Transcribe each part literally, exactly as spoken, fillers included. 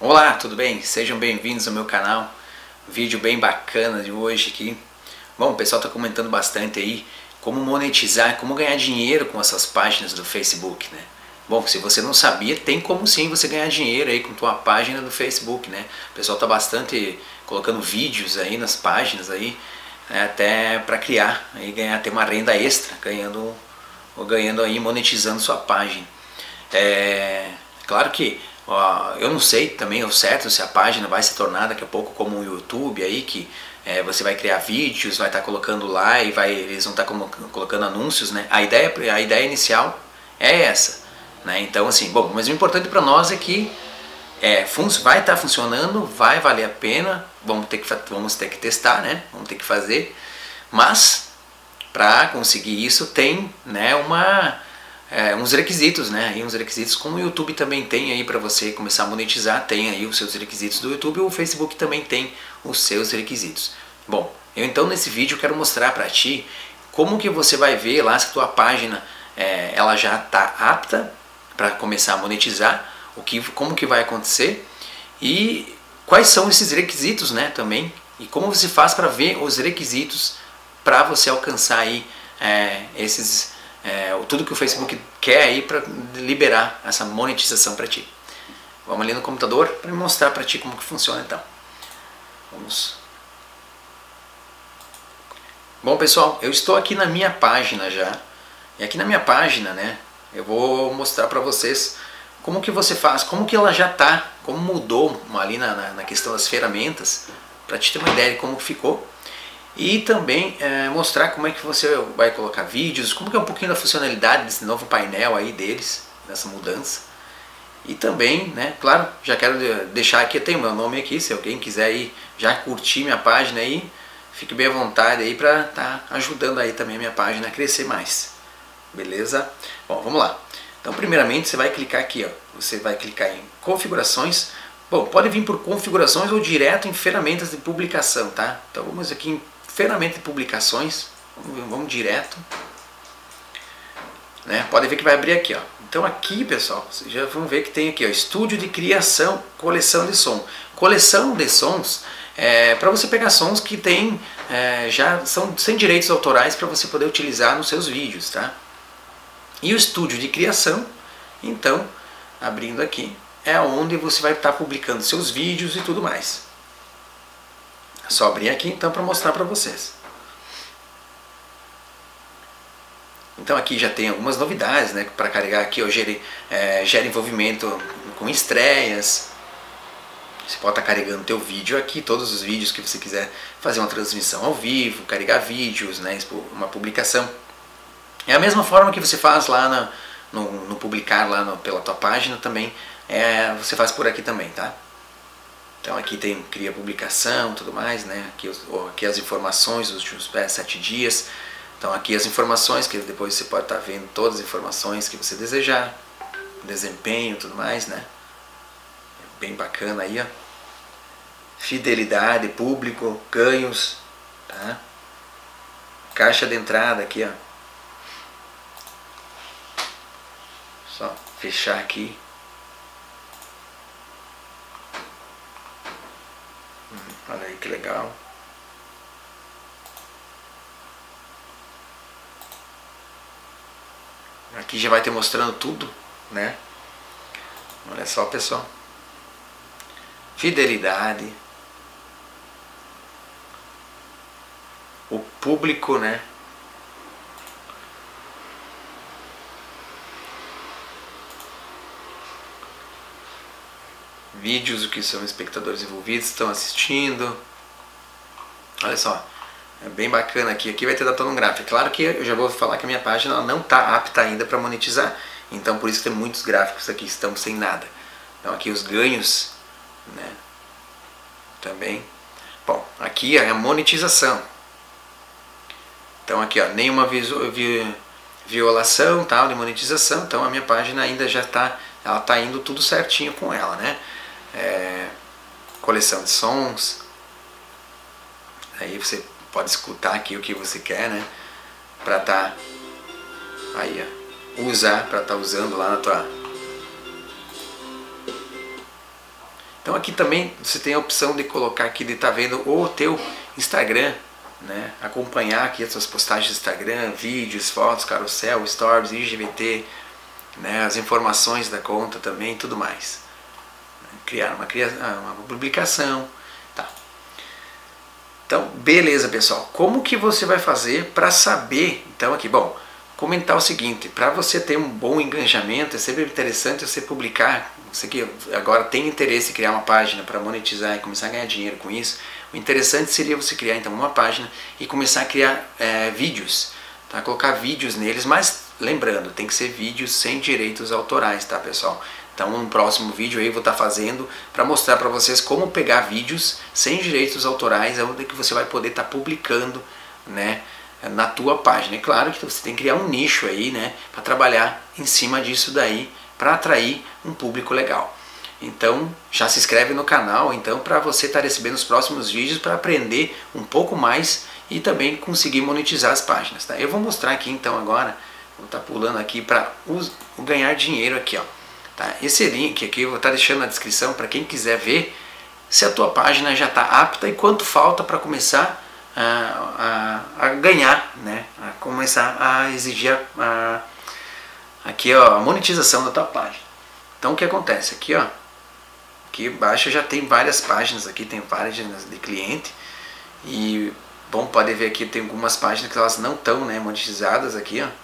Olá, tudo bem? Sejam bem-vindos ao meu canal. Vídeo bem bacana de hoje aqui. Bom, o pessoal está comentando bastante aí como monetizar, como ganhar dinheiro com essas páginas do Facebook, né? Bom, se você não sabia, tem como sim você ganhar dinheiro aí com tua página do Facebook, né? O pessoal está bastante colocando vídeos aí nas páginas aí, né, até para criar e ganhar ter uma renda extra, ganhando ou ganhando aí, monetizando sua página. É claro que ó, eu não sei também ao certo se a página vai se tornar daqui a pouco como um YouTube aí, que é, você vai criar vídeos, vai estar tá colocando lá e vai, eles vão estar tá colocando anúncios, né? A ideia, a ideia inicial é essa, né? Então assim, bom, mas o importante para nós é que é, vai estar tá funcionando, vai valer a pena, vamos ter que, vamos ter que testar, né? Vamos ter que fazer, mas para conseguir isso tem, né, uma É, uns requisitos, né? E uns requisitos como o YouTube também tem aí para você começar a monetizar, tem aí os seus requisitos do YouTube, o Facebook também tem os seus requisitos. Bom, eu então nesse vídeo quero mostrar para ti como que você vai ver lá se a tua página é, ela já está apta para começar a monetizar, o que, como que vai acontecer e quais são esses requisitos, né? Também e como você faz para ver os requisitos para você alcançar aí é, esses É, tudo que o Facebook quer aí para liberar essa monetização para ti. Vamos ali no computador para mostrar para ti como que funciona então. Vamos. Bom pessoal, eu estou aqui na minha página já. E aqui na minha página, né, eu vou mostrar para vocês como que você faz, como que ela já está, como mudou ali na, na, na questão das ferramentas, para te ter uma ideia de como ficou. E também é, mostrar como é que você vai colocar vídeos, como que é um pouquinho da funcionalidade desse novo painel aí deles, dessa mudança. E também, né, claro, já quero deixar aqui, eu tenho meu nome aqui, se alguém quiser aí já curtir minha página aí, fique bem à vontade aí para estar tá ajudando aí também a minha página a crescer mais. Beleza? Bom, vamos lá. Então primeiramente você vai clicar aqui, ó, você vai clicar em configurações. Bom, pode vir por configurações ou direto em ferramentas de publicação, tá? Então vamos aqui em ferramenta de publicações, vamos, vamos direto, né? Pode ver que vai abrir aqui, ó. Então aqui, pessoal, vocês já vão ver que tem aqui, ó, estúdio de criação, coleção de som. Coleção de sons é para você pegar sons que tem, é, já são sem direitos autorais para você poder utilizar nos seus vídeos, tá? E o estúdio de criação, então, abrindo aqui, é onde você vai estar publicando seus vídeos e tudo mais. É só abrir aqui então para mostrar para vocês. Então aqui já tem algumas novidades, né, para carregar aqui, ó, gere, é, gera envolvimento com estreias. Você pode estar carregando teu vídeo aqui, todos os vídeos que você quiser fazer uma transmissão ao vivo, carregar vídeos, né, uma publicação. É a mesma forma que você faz lá na, no, no publicar lá no, pela tua página também, é, você faz por aqui também, tá? Então aqui tem cria publicação, tudo mais, né? Aqui, aqui as informações dos últimos sete dias. Então aqui as informações que depois você pode estar vendo todas as informações que você desejar, desempenho, tudo mais, né? Bem bacana aí, ó. Fidelidade, público, ganhos, tá? Caixa de entrada aqui, ó. Só fechar aqui. Olha aí que legal. Aqui já vai ter mostrando tudo, né? Olha só, pessoal. Fidelidade. O público, né? Vídeos, o que são espectadores envolvidos, estão assistindo. Olha só, é bem bacana aqui. Aqui vai ter datando gráfico. Claro que eu já vou falar que a minha página não está apta ainda para monetizar. Então por isso tem muitos gráficos aqui que estão sem nada. Então aqui os ganhos, né? Também. Bom, aqui é a monetização. Então aqui, ó, nenhuma violação, tal, de monetização. Então a minha página ainda já está, ela está indo tudo certinho com ela, né? É, coleção de sons. Aí você pode escutar aqui o que você quer, né? Pra tá aí, ó, usar, pra tá usando lá na tua Então aqui também você tem a opção de colocar aqui, de estar tá vendo o teu Instagram, né? Acompanhar aqui as suas postagens do Instagram, vídeos, fotos, carrossel, stories, I G B T, né? As informações da conta também, tudo mais. Criar uma, uma publicação, tá? Então, beleza, pessoal. Como que você vai fazer para saber? Então aqui, bom, comentar o seguinte: para você ter um bom engajamento, é sempre interessante você publicar. Você que agora tem interesse em criar uma página para monetizar e começar a ganhar dinheiro com isso, o interessante seria você criar então uma página e começar a criar é, vídeos, tá? Colocar vídeos neles, mas lembrando, tem que ser vídeos sem direitos autorais, tá, pessoal? Então no próximo vídeo aí eu vou estar fazendo para mostrar para vocês como pegar vídeos sem direitos autorais, onde que você vai poder estar publicando, né, na tua página. É claro que você tem que criar um nicho aí, né, para trabalhar em cima disso daí, para atrair um público legal. Então já se inscreve no canal então para você estar recebendo os próximos vídeos, para aprender um pouco mais e também conseguir monetizar as páginas, tá? Eu vou mostrar aqui então agora, vou estar pulando aqui para ganhar dinheiro aqui, ó. Tá? Esse link aqui eu vou estar deixando na descrição para quem quiser ver se a tua página já está apta e quanto falta para começar a, a, a ganhar, né? A começar a exigir a, a, aqui, ó, a monetização da tua página. Então o que acontece aqui, ó, aqui embaixo já tem várias páginas, aqui tem páginas de cliente e bom, pode ver aqui tem algumas páginas que elas não estão, né, monetizadas aqui, ó.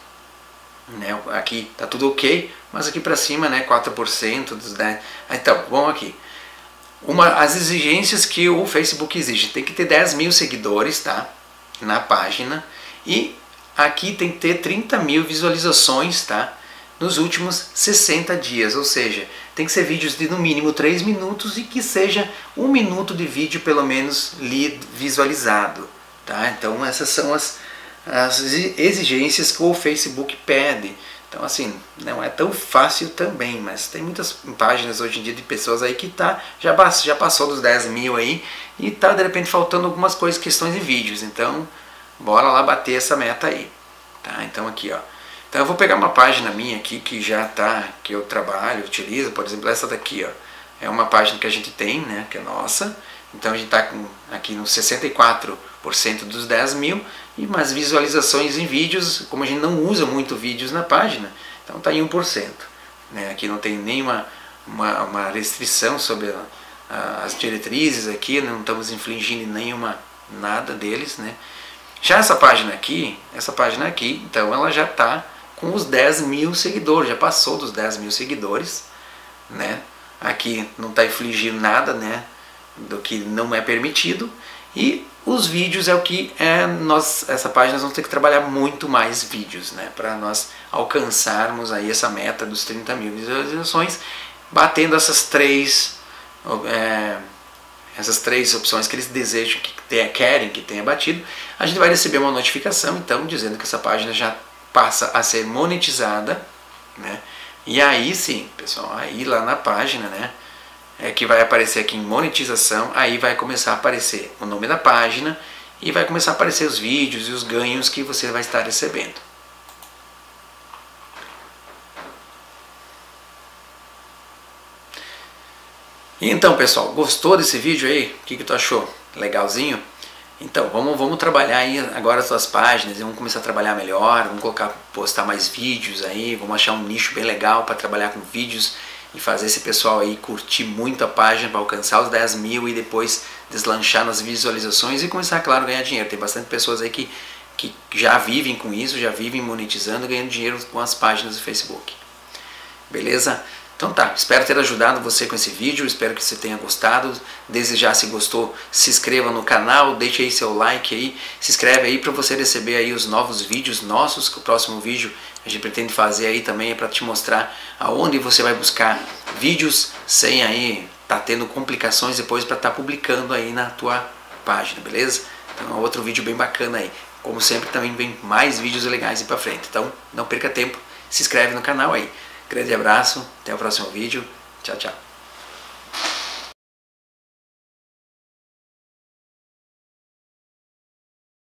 Né, aqui tá tudo ok, mas aqui para cima, né, quatro por cento dos dez. Então, bom, aqui uma, as exigências que o Facebook exige: tem que ter dez mil seguidores, tá, na página, e aqui tem que ter trinta mil visualizações, tá, nos últimos sessenta dias, ou seja, tem que ser vídeos de no mínimo três minutos e que seja um minuto de vídeo pelo menos lido, visualizado, tá? Então essas são as as exigências que o Facebook pede. Então assim, não é tão fácil também, mas tem muitas páginas hoje em dia de pessoas aí que tá, já, já passou dos dez mil aí e tá de repente faltando algumas coisas, questões de vídeos. Então bora lá bater essa meta aí, tá? Então aqui, ó, então eu vou pegar uma página minha aqui que já tá, que eu trabalho, utilizo, por exemplo essa daqui, ó, é uma página que a gente tem, né, que é nossa. Então a gente está aqui no sessenta e quatro por cento dos dez mil e umas visualizações em vídeos, como a gente não usa muito vídeos na página, então está em um por cento. Né? Aqui não tem nenhuma uma, uma restrição sobre a, a, as diretrizes aqui, não estamos infringindo nenhuma nada deles. Né? Já essa página aqui, essa página aqui, então ela já está com os dez mil seguidores, já passou dos dez mil seguidores. Né? Aqui não está infringindo nada, né, do que não é permitido, e os vídeos é o que é, nós, essa página nós vamos ter que trabalhar muito mais vídeos, né, para nós alcançarmos aí essa meta dos trinta mil visualizações, batendo essas três é, essas três opções que eles desejam, que tenha, querem que tenha batido. A gente vai receber uma notificação então dizendo que essa página já passa a ser monetizada, né, e aí sim, pessoal, aí lá na página, né, é que vai aparecer aqui em monetização, aí vai começar a aparecer o nome da página e vai começar a aparecer os vídeos e os ganhos que você vai estar recebendo. E então, pessoal, gostou desse vídeo aí? O que, que tu achou? Legalzinho? Então, vamos, vamos trabalhar aí agora as suas páginas, vamos começar a trabalhar melhor, vamos colocar, postar mais vídeos aí, vamos achar um nicho bem legal para trabalhar com vídeos e fazer esse pessoal aí curtir muito a página para alcançar os dez mil e depois deslanchar nas visualizações e começar, claro, a ganhar dinheiro. Tem bastante pessoas aí que, que já vivem com isso, já vivem monetizando, ganhando dinheiro com as páginas do Facebook. Beleza? Então tá, espero ter ajudado você com esse vídeo, espero que você tenha gostado. Desde já, se gostou, se inscreva no canal, deixe aí seu like aí, se inscreve aí para você receber aí os novos vídeos nossos, que o próximo vídeo a gente pretende fazer aí também é para te mostrar aonde você vai buscar vídeos sem aí tá tendo complicações depois para estar tá publicando aí na tua página, beleza? Então é outro vídeo bem bacana aí. Como sempre também vem mais vídeos legais aí para frente, então não perca tempo, se inscreve no canal aí. Grande abraço, até o próximo vídeo, tchau, tchau.